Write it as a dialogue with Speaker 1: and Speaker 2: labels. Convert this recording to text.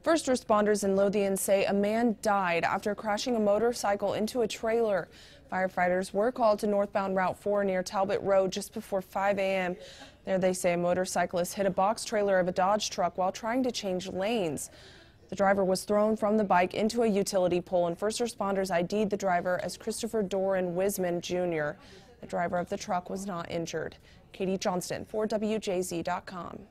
Speaker 1: First responders in Lothian say a man died after crashing a motorcycle into a trailer. Firefighters were called to northbound Route 4 near Talbot Road just before 5 a.m. There they say a motorcyclist hit a box trailer of a Dodge truck while trying to change lanes. The driver was thrown from the bike into a utility pole, and first responders ID'd the driver as Christopher Doran Wisman Jr. The driver of the truck was not injured. Katie Johnston for WJZ.com.